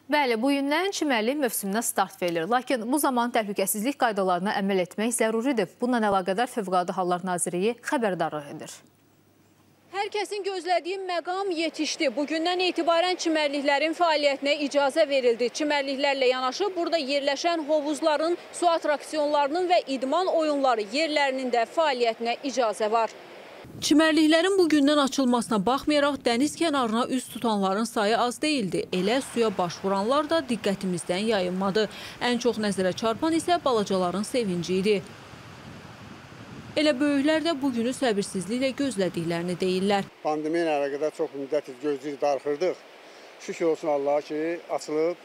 Bəli, bu gündən çimərlik mövsümünə start verilir. Lakin bu zaman təhlükəsizlik qaydalarına əməl etmək zəruridir. Bununla əlaqədar Fövqəladə Hallar Nazirliyi xəbərdarlıq edir. Hər kəsin gözlədiyi məqam yetişdi. Bugündən etibarən çimərliklərin fəaliyyətinə icazə verildi. Çimərliklərlə yanaşı burada yerləşən hovuzların, su atraksiyonlarının və idman oyunları yerlərinin də fəaliyyətinə icazə var. Çimərliklərin bugündən açılmasına baxmayaraq dəniz kənarına üz tutanların sayı az değildi. Elə suya başvuranlar da diqqətimizdən yayınmadı. Ən çox nəzərə çarpan isə balacaların sevinci idi. Elə böyüklər də bugünü səbirsizliklə gözlədiklərini deyirlər. Pandemiya ilə əlaqədar çox müddət gözləyib darıxırdıq. Şükür olsun Allaha ki, açılıb.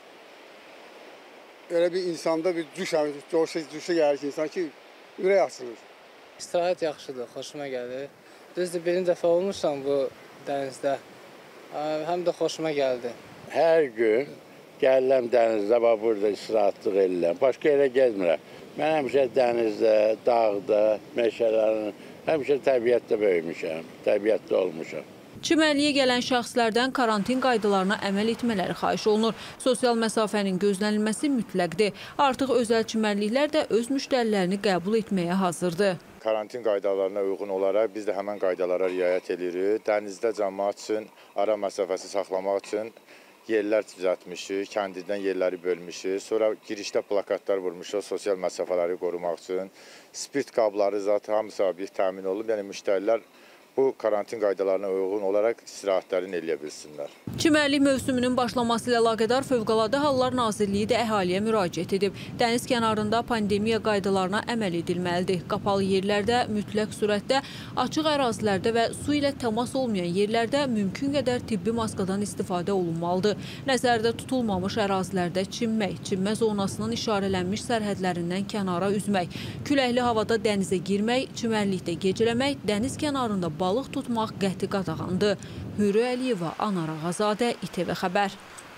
Elə bir insanda bir coşa gəlir ki, insan ki, ürək açılır. İstirahət yaxşıdır, xoşuma gəlir. Düzdür, birinci dəfə olmuşam bu dənizdə. Həm də xoşuma gəldi. Hər gün gəlirəm dənizdə, burada istirahətlıq edirəm. Başqa yerə gezmirəm. Mən həmişə dənizdə, dağda, meşələrin, həmişə təbiətdə böyümüşəm, təbiətdə olmuşam. Çimərliyə gələn şəxslərdən karantin qaydalarına əməl etmələri xahiş olunur. Sosial məsafənin gözlənilməsi mütləqdir. Artıq özəl çimərliklər də öz müştərilərini qəbul etməyə hazırdır. Karantin qaydalarına uyğun olaraq biz də həmən qaydalara riayət edirik. Dənizdə cəmaət üçün ara məsafəsi saxlamaq üçün yerlər düzəltmişik, kəndidən yerləri bölmüşük. Sonra girişdə plakatlar vurmuşuq sosial məsafələri qorumaq üçün. Spirt qabları zaten hamısı bir təmin olunub. Yəni müştərilər bu karantin qaydalarına uyğun olaraq istirahətlərini eləyə bilsinlər. Çimərlik mövsümünün başlaması ilə əlaqədar Fövqəladə Hallar Nazirliyi də əhaliyə müraciət edib. Dəniz kənarında pandemiya qaydalarına əməl edilməlidir. Qapalı yerlərdə, mütləq surətdə, açıq ərazilərdə və su ilə təmas olmayan yerlərdə mümkün qədər tibbi maskadan istifadə olunmalıdır. Nəzərdə tutulmamış ərazilərdə çimmək, çimmə zonasının işarələnmiş sərhədlərindən kənara üzmək, küləkli havada dənizə girmək, çimərlikdə gecələmək, dəniz kənarında balıq tutmaq qəti qadağandır. Hürü Əliyeva, Anar Ağazadə, İTV Xəbər.